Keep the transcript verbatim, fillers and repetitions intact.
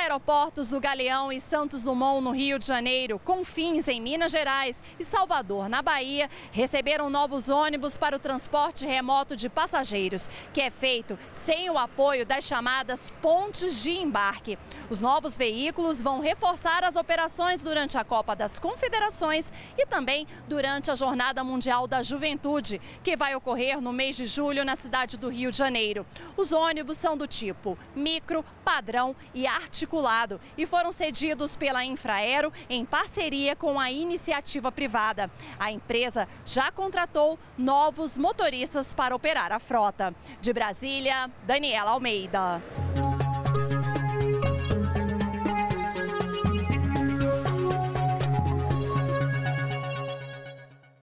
aeroportos do Galeão e Santos Dumont, no Rio de Janeiro, Confins, em Minas Gerais e Salvador, na Bahia, receberam novos ônibus para o transporte remoto de passageiros, que é feito sem o apoio das chamadas pontes de embarque. Os novos veículos vão reforçar as operações durante a Copa das Confederações e também durante a Jornada Mundial da Juventude, que vai ocorrer no mês de julho na cidade do Rio de Janeiro. Os ônibus são do tipo micro, padrão e articulado e foram cedidos pela Infraero em parceria com a iniciativa privada. A empresa já contratou novos motoristas para operar a frota. De Brasília, Daniela Almeida.